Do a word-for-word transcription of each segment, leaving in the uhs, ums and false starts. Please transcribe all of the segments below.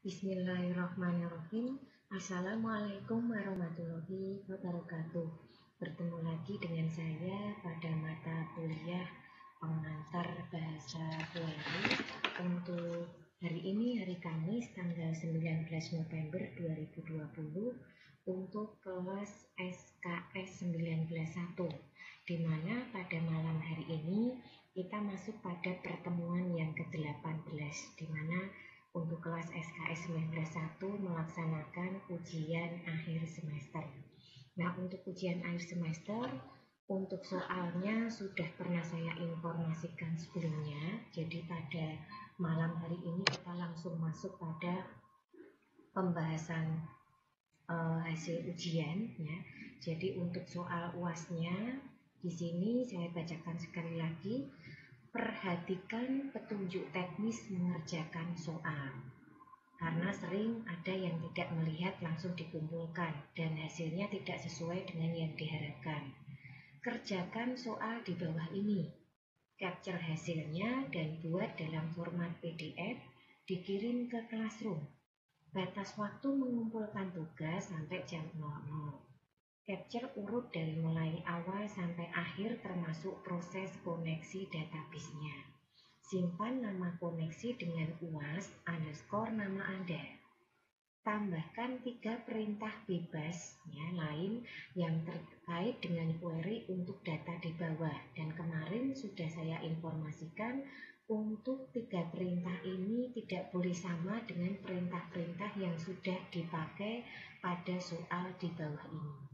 Bismillahirrahmanirrahim. Assalamualaikum warahmatullahi wabarakatuh. Bertemu lagi dengan saya pada mata kuliah pengantar bahasa Pueri untuk hari ini, hari Kamis tanggal sembilan belas November dua ribu dua puluh, untuk kelas S K S sembilan belas satu, di mana pada malam hari ini kita masuk pada pertemuan yang ke delapan belas, di mana untuk kelas S K S sembilan belas satu melaksanakan ujian akhir semester. Nah, untuk ujian akhir semester, untuk soalnya sudah pernah saya informasikan sebelumnya. Jadi pada malam hari ini kita langsung masuk pada pembahasan uh, hasil ujian ya. Jadi untuk soal U A S-nya di sini saya bacakan sekali lagi. Perhatikan petunjuk teknis mengerjakan soal, karena sering ada yang tidak melihat langsung dikumpulkan dan hasilnya tidak sesuai dengan yang diharapkan. Kerjakan soal di bawah ini, capture hasilnya dan buat dalam format P D F, dikirim ke Classroom. Batas waktu mengumpulkan tugas sampai jam nol nol. Capture urut dari mulai awal sampai akhir termasuk proses koneksi database-nya. Simpan nama koneksi dengan U A S underscore nama Anda. Tambahkan tiga perintah bebas ya, lain yang terkait dengan query untuk data di bawah. Dan kemarin sudah saya informasikan untuk tiga perintah ini tidak boleh sama dengan perintah-perintah yang sudah dipakai pada soal di bawah ini.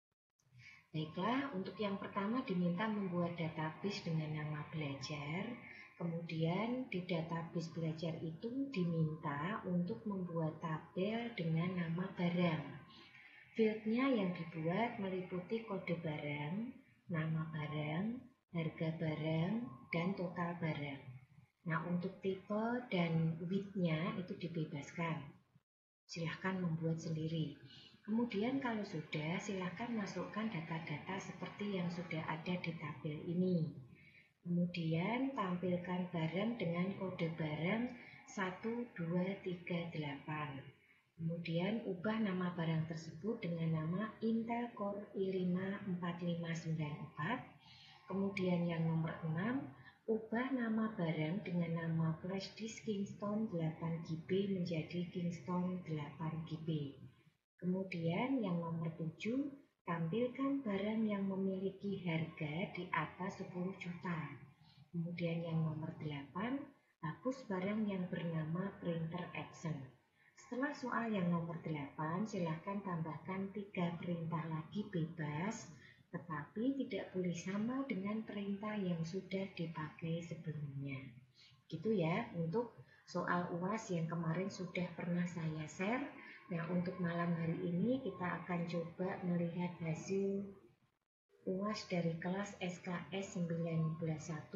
Baiklah, untuk yang pertama diminta membuat database dengan nama belajar. Kemudian di database belajar itu diminta untuk membuat tabel dengan nama barang. Fieldnya yang dibuat meliputi kode barang, nama barang, harga barang, dan total barang. Nah, untuk tipe dan width-nya itu dibebaskan. Silahkan membuat sendiri. Kemudian kalau sudah, silakan masukkan data-data seperti yang sudah ada di tabel ini. Kemudian tampilkan barang dengan kode barang satu dua tiga delapan. Kemudian ubah nama barang tersebut dengan nama Intel Core i lima empat lima sembilan empat. Kemudian yang nomor enam, ubah nama barang dengan nama flash disk Kingston delapan gigabyte menjadi Kingston delapan gigabyte. Kemudian yang nomor tujuh, tampilkan barang yang memiliki harga di atas sepuluh juta. Kemudian yang nomor delapan, hapus barang yang bernama printer action. Setelah soal yang nomor delapan, silahkan tambahkan tiga perintah lagi bebas, tetapi tidak boleh sama dengan perintah yang sudah dipakai sebelumnya. Gitu ya, untuk soal U A S yang kemarin sudah pernah saya share. Nah, untuk malam hari ini kita akan coba melihat hasil U A S dari kelas S K S sembilan belas satu,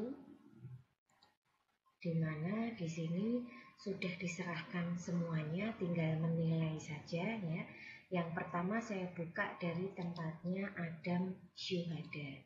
di mana di sini sudah diserahkan semuanya, tinggal menilai saja ya. Yang pertama saya buka dari tempatnya Adam Syuhada.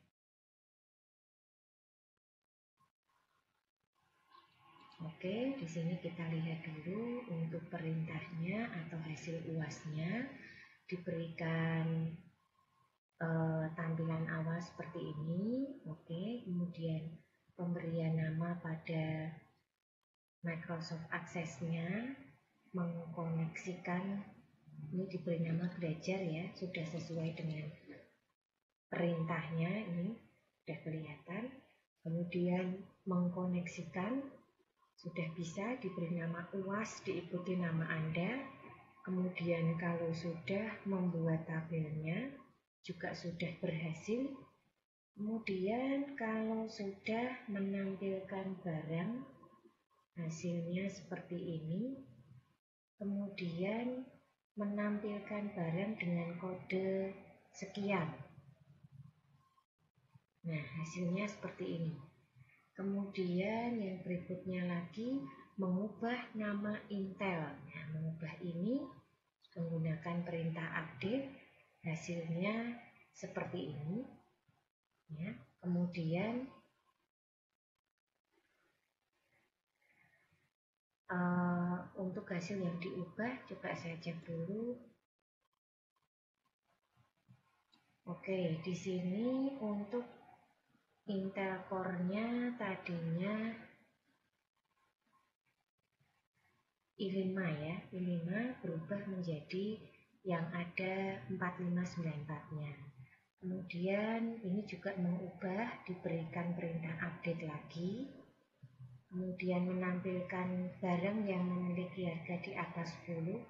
Oke, di sini kita lihat dulu untuk perintahnya atau hasil U A S-nya. Diberikan eh, tampilan awal seperti ini. Oke, kemudian pemberian nama pada Microsoft Access-nya, mengkoneksikan, ini diberi nama belajar ya, sudah sesuai dengan perintahnya, ini sudah kelihatan. Kemudian mengkoneksikan, sudah bisa diberi nama U A S, diikuti nama Anda. Kemudian kalau sudah membuat tabelnya juga sudah berhasil. Kemudian kalau sudah menampilkan barang, hasilnya seperti ini. Kemudian menampilkan barang dengan kode sekian. Nah, hasilnya seperti ini. Kemudian yang berikutnya lagi, mengubah nama Intel. Nah, mengubah ini menggunakan perintah update, hasilnya seperti ini ya. Kemudian uh, untuk untuk hasil yang diubah, coba saya cek dulu. Oke, di sini untuk Intel Core-nya tadinya i lima ya, i lima berubah menjadi yang ada empat lima sembilan empat-nya. Kemudian ini juga mengubah, diberikan perintah update lagi. Kemudian menampilkan barang yang memiliki harga di atas sepuluh.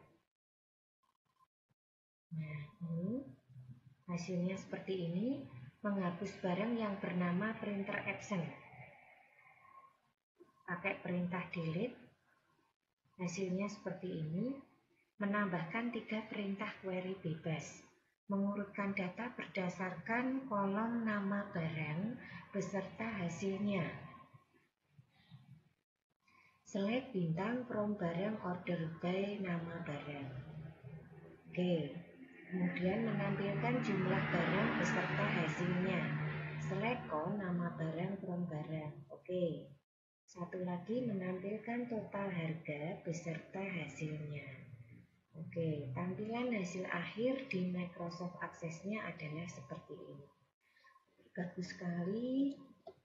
Nah, ini hasilnya seperti ini, menghapus barang yang bernama printer action. Pakai perintah delete, hasilnya seperti ini, menambahkan tiga perintah query bebas, mengurutkan data berdasarkan kolom nama barang beserta hasilnya. Select bintang from barang order by nama barang. Oke, kemudian menampilkan jumlah barang beserta hasilnya. Select kon nama barang from barang. Oke, satu lagi menampilkan total harga beserta hasilnya. Oke, tampilan hasil akhir di Microsoft Access-nya adalah seperti ini. Bagus sekali.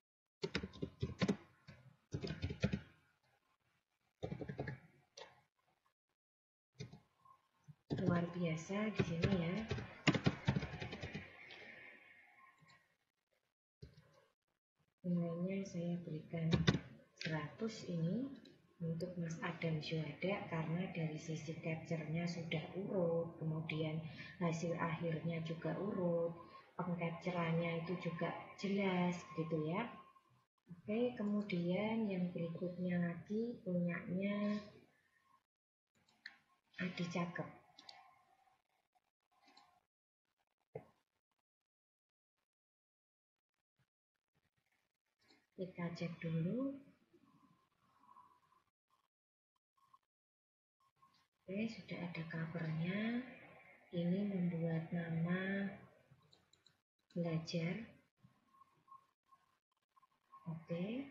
Luar biasa di sini ya. Nilainya saya berikan seratus ini untuk Mas Adam Syuhada karena dari sisi capture-nya sudah urut, kemudian hasil akhirnya juga urut, pengcapturannya itu juga jelas gitu ya. Oke, kemudian yang berikutnya lagi punyanya Adi Cakep. Kita cek dulu. Oke, sudah ada covernya. Ini membuat nama belajar. Oke.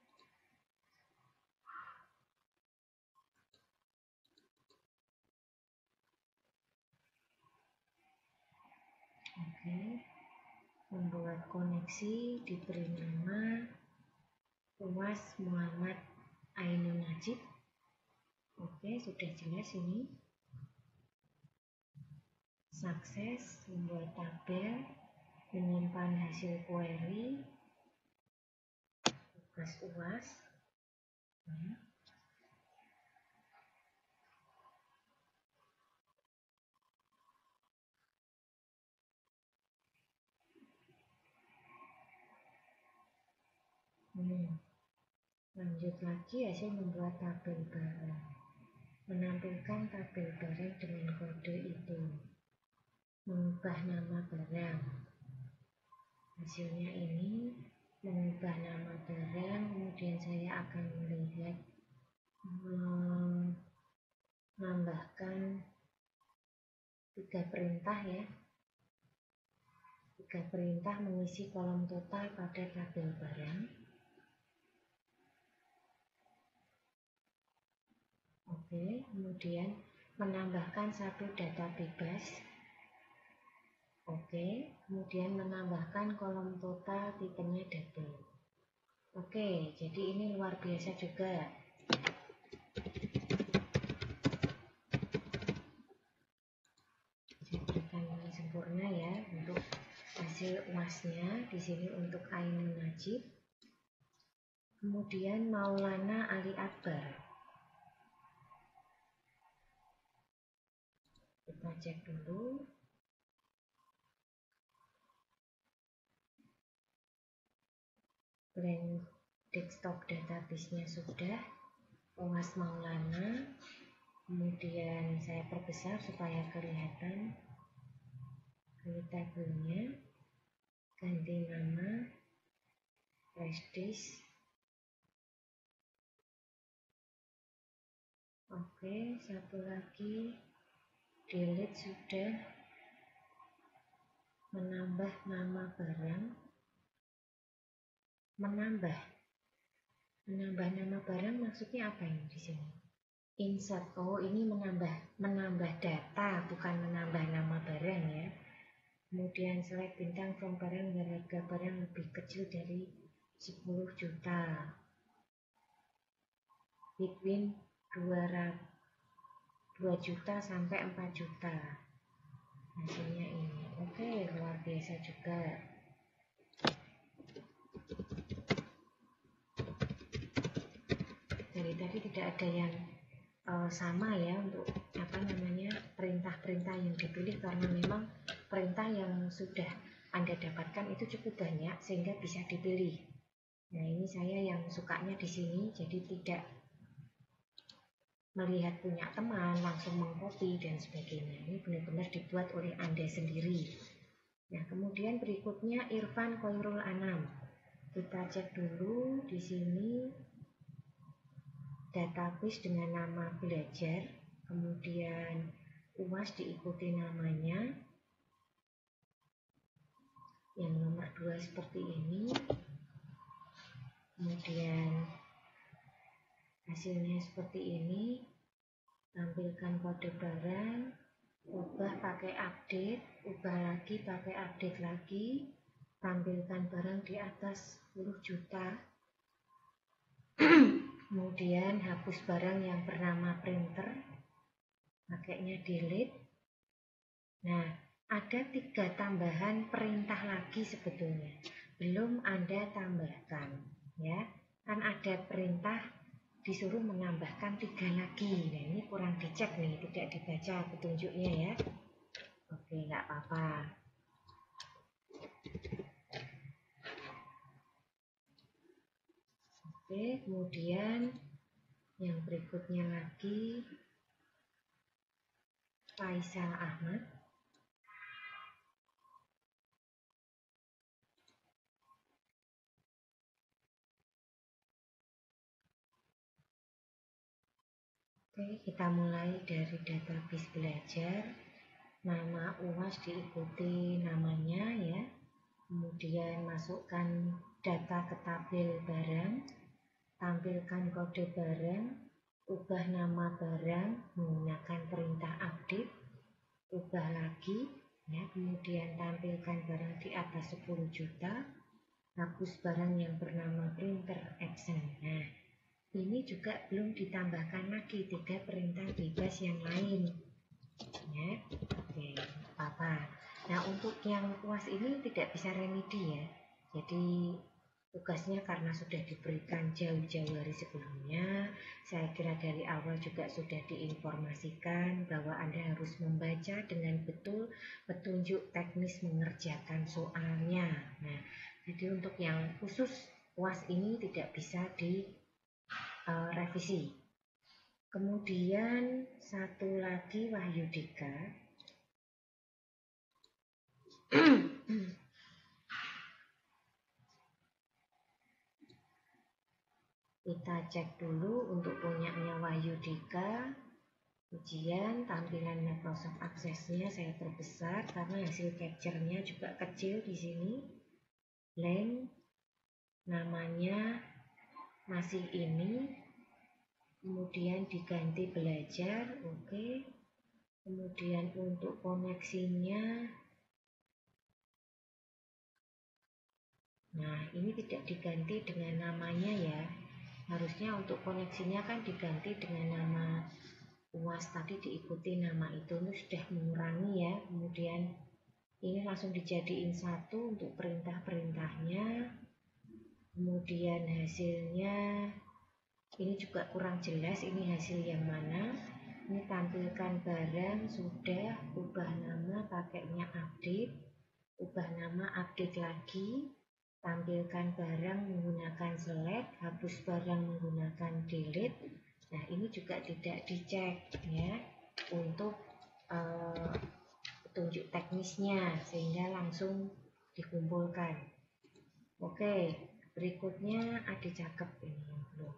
Oke. Membuat koneksi, diberi nama Uwas Muhammad Ainun Najib. Oke, sudah jelas ini. Sukses, membuat tabel, menyimpan hasil query, tugas uas. Ya. Hmm. Lanjut lagi hasil membuat tabel barang. Menampilkan tabel barang dengan kode itu. Mengubah nama barang. Hasilnya ini mengubah nama barang, kemudian saya akan melihat menambahkan tiga perintah ya. Tiga perintah mengisi kolom total pada tabel barang. Oke, kemudian menambahkan satu data bebas. Oke, kemudian menambahkan kolom total tipenya double. Oke, jadi ini luar biasa juga. Saya berikan yang sempurna ya untuk hasil uasnya. Di sini untuk Ainun Najib. Kemudian Maulana Ali Akbar. Kita cek dulu. Blank desktop database-nya sudah. Uas Maulana. Kemudian saya perbesar supaya kelihatan. Create tabelnya. Ganti nama. Flash disk. Oke, satu lagi. Delete sudah. Menambah nama barang. Menambah. Menambah nama barang maksudnya apa ini di sini? insert. Oh, ini menambah menambah data, bukan menambah nama barang ya. Kemudian select bintang from barang yang harga barang lebih kecil dari sepuluh juta. Between dua juta sampai empat juta. Hasilnya ini. Oke, luar biasa juga. Dari tadi tidak ada yang uh, sama ya untuk apa namanya perintah-perintah yang dipilih, karena memang perintah yang sudah Anda dapatkan itu cukup banyak sehingga bisa dipilih. Nah, ini saya yang sukanya di sini, jadi tidak melihat punya teman langsung mengcopy dan sebagainya. Ini benar-benar dibuat oleh Anda sendiri. Nah, kemudian berikutnya Irfan Khairul Anam. Kita cek dulu di sini database dengan nama belajar, kemudian U A S diikuti namanya. Yang nomor dua seperti ini. Kemudian hasilnya seperti ini. Tampilkan kode barang, ubah pakai update, ubah lagi pakai update lagi, tampilkan barang di atas sepuluh juta. Kemudian hapus barang yang bernama printer, pakainya delete. Nah, ada tiga tambahan perintah lagi sebetulnya, belum Anda tambahkan ya. Kan ada perintah disuruh menambahkan tiga lagi. Nah, ini kurang dicek nih, tidak dibaca petunjuknya ya. Oke, nggak apa-apa. Oke, kemudian yang berikutnya lagi Faisal Ahmad. Oke, kita mulai dari database belajar. Nama U A S diikuti namanya ya. Kemudian masukkan data ke tabel barang. Tampilkan kode barang, ubah nama barang menggunakan perintah update, ubah lagi ya, kemudian tampilkan barang di atas sepuluh juta, hapus barang yang bernama printer action. Nah, ini juga belum ditambahkan lagi tiga perintah bebas yang lain ya. Oke, apa. Nah, untuk yang U A S ini tidak bisa remedi ya. Jadi tugasnya karena sudah diberikan jauh-jauh hari sebelumnya, saya kira dari awal juga sudah diinformasikan bahwa Anda harus membaca dengan betul petunjuk teknis mengerjakan soalnya. Nah, jadi untuk yang khusus U A S ini tidak bisa direvisi. Kemudian satu lagi Wahyudika. Kita cek dulu untuk punyanya Wahyudika. Ujian tampilan Microsoft Access-nya saya perbesar karena hasil capture-nya juga kecil di sini. Blank, namanya masih ini. Kemudian diganti belajar, oke. Okay. Kemudian untuk koneksinya, nah ini tidak diganti dengan namanya ya. Harusnya untuk koneksinya kan diganti dengan nama U A S tadi, diikuti nama itu. Ini sudah mengurangi ya. Kemudian ini langsung dijadiin satu untuk perintah-perintahnya. Kemudian hasilnya ini juga kurang jelas, ini hasil yang mana. Ini tampilkan barang sudah, ubah nama pakainya update, ubah nama update lagi, tampilkan barang menggunakan select, hapus barang menggunakan delete. Nah, ini juga tidak dicek ya untuk uh, petunjuk teknisnya sehingga langsung dikumpulkan. Oke, berikutnya ada cakep ini yang belum.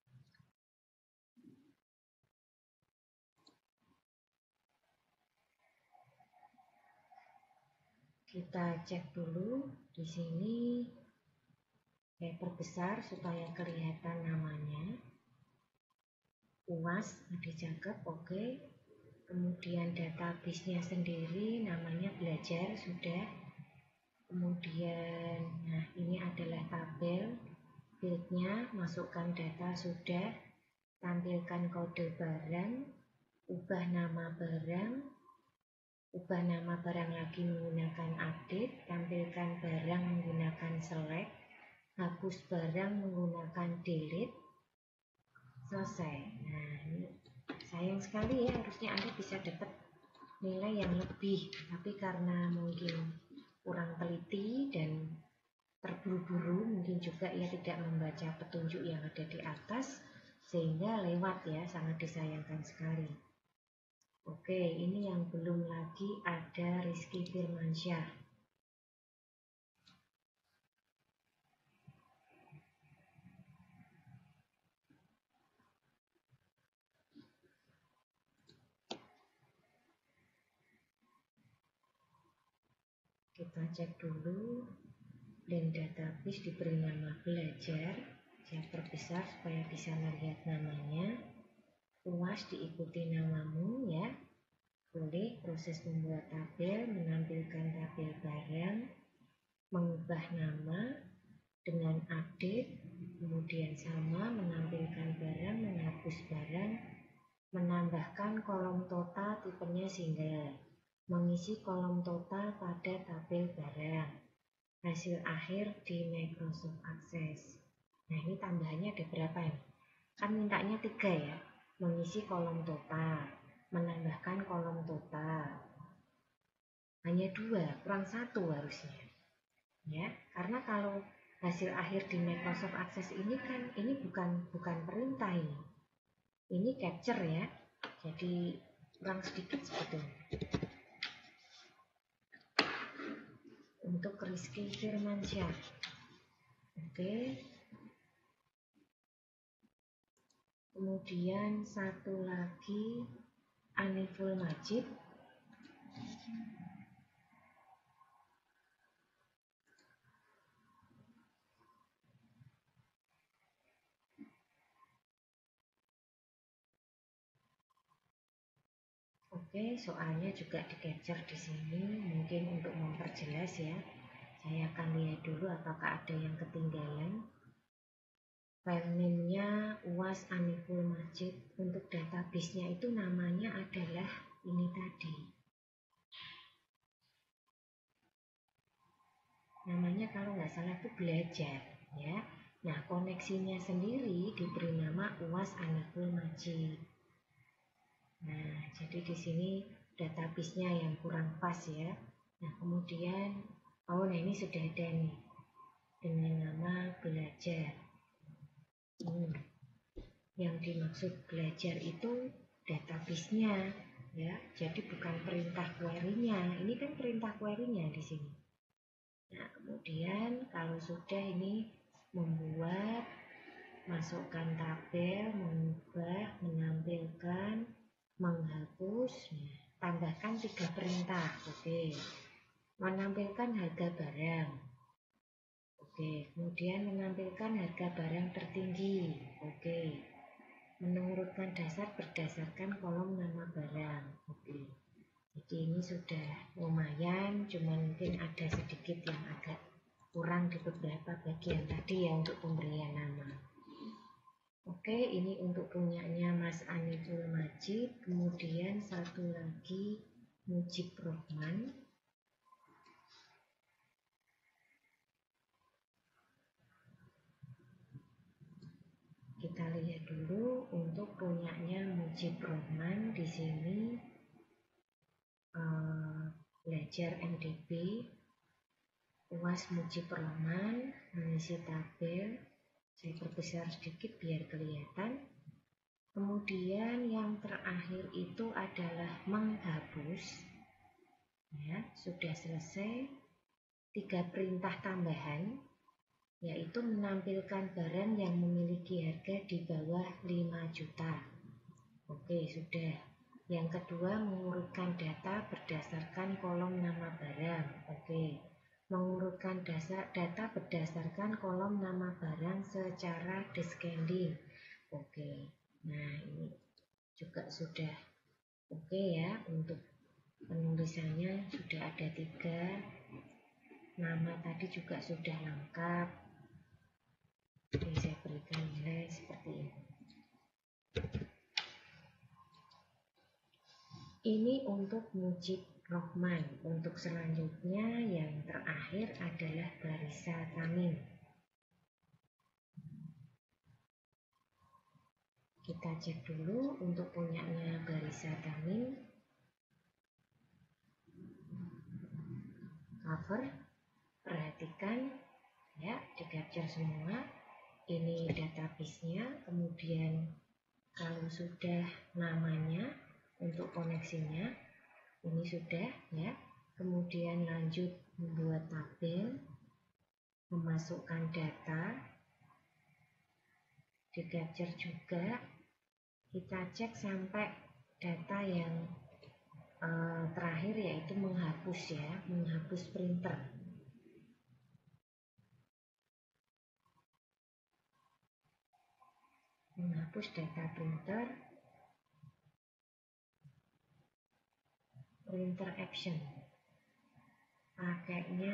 Kita cek dulu di sini, saya perbesar supaya kelihatan namanya. U A S ada cakep, oke. Kemudian database-nya sendiri namanya belajar, sudah. Kemudian, nah ini adalah tabel, fieldnya, masukkan data, sudah. Tampilkan kode barang, ubah nama barang, ubah nama barang lagi menggunakan update, tampilkan barang menggunakan select, hapus barang menggunakan delete, selesai. Nah ini sayang sekali ya, harusnya Anda bisa dapat nilai yang lebih, tapi karena mungkin kurang teliti dan terburu-buru, mungkin juga ia tidak membaca petunjuk yang ada di atas, sehingga lewat ya, sangat disayangkan sekali. Oke, ini yang belum lagi ada Rizky Firmansyah. Kita cek dulu, dan database diberi nama belajar, saya perbesar supaya bisa melihat namanya. U A S diikuti namamu ya. Boleh proses membuat tabel, menampilkan tabel barang, mengubah nama dengan update, kemudian sama, menampilkan barang, menghapus barang, menambahkan kolom total tipenya single, mengisi kolom total pada tabel barang, hasil akhir di Microsoft Access. Nah ini tambahannya ada berapa nih? Kan mintanya tiga ya, mengisi kolom total, menambahkan kolom total. Hanya dua, kurang satu harusnya. Ya, karena kalau hasil akhir di Microsoft Access ini kan ini bukan bukan perintah ini. Ini capture ya. Jadi kurang sedikit sebetulnya. Untuk Rizky Firmansyah. Oke. Kemudian satu lagi Aniful Majid. Oke, soalnya juga di capture di sini, mungkin untuk memperjelas ya. Saya akan lihat dulu apakah ada yang ketinggalan. File name-nya U A S Aniful Majid. Untuk database-nya itu namanya adalah ini tadi. Namanya kalau nggak salah itu belajar ya. Nah, koneksinya sendiri diberi nama U A S Aniful Majid. Nah, jadi di sini database-nya yang kurang pas ya. Nah, kemudian, oh nah ini sudah ada nih dengan nama belajar. Hmm. Yang dimaksud belajar itu database-nya ya. Jadi bukan perintah query-nya. Ini kan perintah query-nya di sini. Nah, kemudian kalau sudah ini membuat, masukkan tabel, mengubah, menampilkan, menghapus, nah, tambahkan tiga perintah. Oke. Menampilkan harga barang. Oke, kemudian menampilkan harga barang tertinggi. Oke. Mengurutkan dasar berdasarkan kolom nama barang. Oke. Jadi ini sudah lumayan, cuma mungkin ada sedikit yang agak kurang di beberapa bagian tadi ya untuk pemberian nama. Oke, ini untuk punyanya Mas Aniful Majid. Kemudian satu lagi Mujib Rohman. Kita lihat dulu untuk punyanya Mujib Rohman di sini uh, belajar M D B. U A S Mujib Rohman mengisi tabel. Saya perbesar sedikit biar kelihatan. Kemudian yang terakhir itu adalah menghapus. Ya, sudah selesai. Tiga perintah tambahan, yaitu menampilkan barang yang memiliki harga di bawah lima juta. Oke, sudah. Yang kedua, mengurutkan data berdasarkan kolom nama barang. Oke. Mengurutkan dasar, data berdasarkan kolom nama barang secara descending. Oke. Nah, ini juga sudah oke okay ya. Untuk penulisannya sudah ada tiga, nama tadi juga sudah lengkap. Jadi saya berikan nilai seperti ini. Ini untuk Mujib Rohman. Untuk selanjutnya yang terakhir adalah Barisa Tamim. Kita cek dulu untuk punyanya Barisa Tamim. Cover, perhatikan ya, di capture semua. Ini database-nya, kemudian kalau sudah namanya untuk koneksinya, ini sudah ya. Kemudian lanjut membuat tabel, memasukkan data, di capture juga. Kita cek sampai data yang uh, terakhir, yaitu menghapus ya, menghapus printer. Menghapus data printer, printer action, pakainya,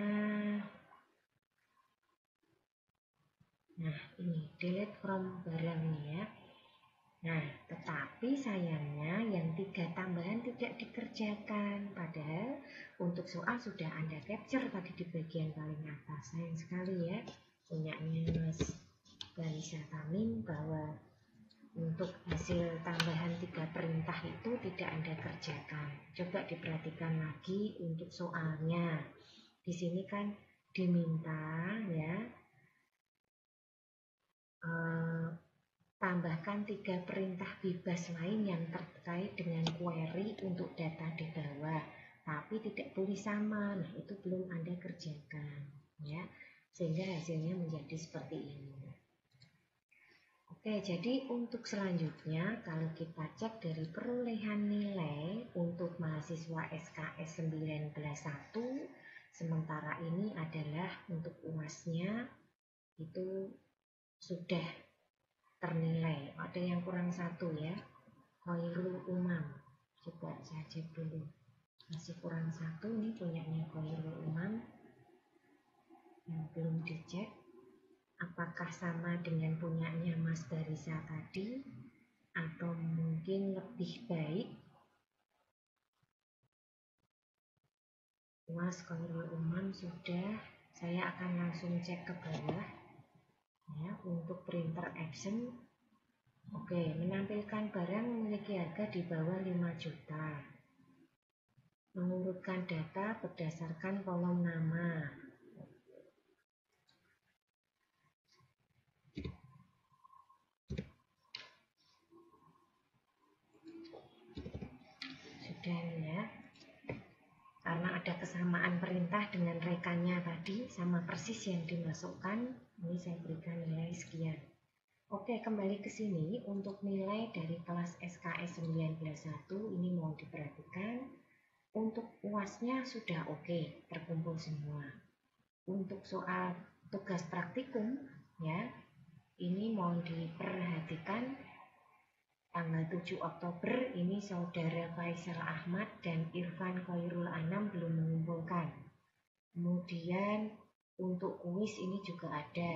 nah ini delete from barang nih ya. Nah, tetapi sayangnya yang tiga tambahan tidak dikerjakan. Padahal untuk soal sudah Anda capture tadi di bagian paling atas. Sayang sekali ya, punyanya Mas Barisa Tamim, bahwa untuk hasil tambahan tiga perintah itu tidak Anda kerjakan. Coba diperhatikan lagi untuk soalnya. Di sini kan diminta ya, eh, tambahkan tiga perintah bebas lain yang terkait dengan query untuk data di bawah, tapi tidak boleh sama. Nah, itu belum Anda kerjakan ya, sehingga hasilnya menjadi seperti ini. Oke, jadi untuk selanjutnya kalau kita cek dari perolehan nilai untuk mahasiswa S K S sembilan belas satu, sementara ini adalah untuk U A S-nya itu sudah ternilai. Ada yang kurang satu ya, Khairul Umam. Coba saya cek dulu, masih kurang satu nih punyanya Khairul Umam yang belum dicek. Apakah sama dengan punyanya Mas Barisa tadi, atau mungkin lebih baik? Mas Khairul Umam sudah, saya akan langsung cek ke bawah ya, untuk printer action. Oke, menampilkan barang memiliki harga di bawah lima juta. Mengurutkan data berdasarkan kolom nama. Sudah ya. Karena ada kesamaan perintah dengan rekannya tadi, sama persis yang dimasukkan, ini saya berikan nilai sekian. Oke, kembali ke sini untuk nilai dari kelas S K S sembilan belas satu ini mau diperhatikan. Untuk U A S-nya sudah oke, terkumpul semua. Untuk soal tugas praktikum ya, ini mau diperhatikan. Tanggal tujuh Oktober ini saudara Faisal Ahmad dan Irfan Khairul Anam belum mengumpulkan. Kemudian untuk kuis ini juga ada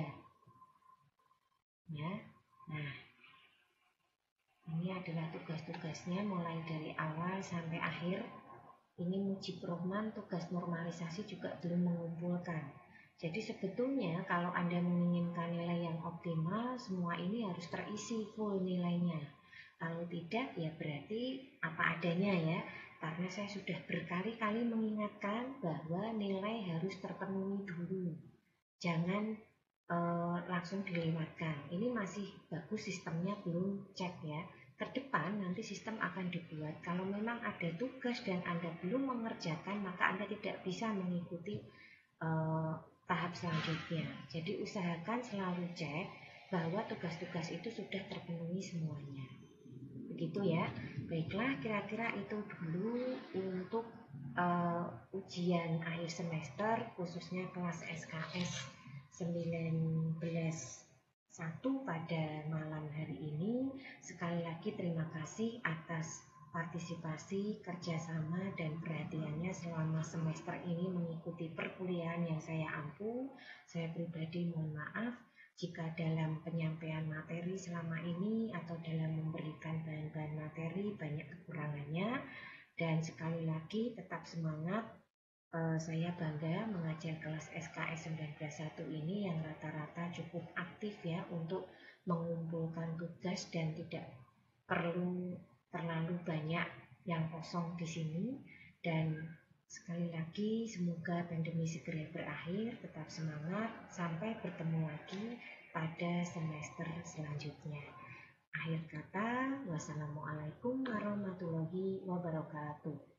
ya. Nah, ini adalah tugas-tugasnya mulai dari awal sampai akhir. Ini Mujib Rohman tugas normalisasi juga belum mengumpulkan. Jadi sebetulnya kalau Anda menginginkan nilai yang optimal, semua ini harus terisi full nilainya. Kalau tidak, ya berarti apa adanya ya. Karena saya sudah berkali-kali mengingatkan bahwa nilai harus terpenuhi dulu. Jangan eh, langsung dilewatkan. Ini masih bagus sistemnya, belum cek ya. Ke depan nanti sistem akan dibuat. Kalau memang ada tugas dan Anda belum mengerjakan, maka Anda tidak bisa mengikuti eh, tahap selanjutnya. Jadi usahakan selalu cek bahwa tugas-tugas itu sudah terpenuhi semuanya. Begitu ya. Baiklah, kira-kira itu dulu untuk uh, ujian akhir semester khususnya kelas S K S sembilan belas satu pada malam hari ini. Sekali lagi terima kasih atas partisipasi, kerjasama, dan perhatiannya selama semester ini mengikuti perkuliahan yang saya ampu. Saya pribadi mohon maaf jika dalam penyampaian materi selama ini atau dalam memberikan bahan-bahan materi banyak kekurangannya. Dan sekali lagi tetap semangat. Uh, saya bangga mengajar kelas S K S sembilan belas satu ini yang rata-rata cukup aktif ya untuk mengumpulkan tugas dan tidak perlu terlalu banyak yang kosong di sini. Dan sekali lagi semoga pandemi segera berakhir, tetap semangat, sampai bertemu lagi pada semester selanjutnya. Akhir kata, wassalamualaikum warahmatullahi wabarakatuh.